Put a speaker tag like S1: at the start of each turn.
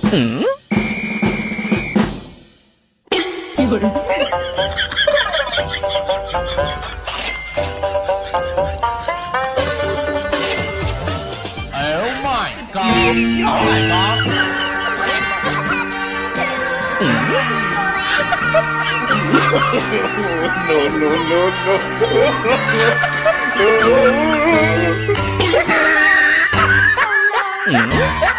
S1: 嗯，有人。
S2: Oh my god! Oh my god!
S3: No, no, no, no.
S1: Mm.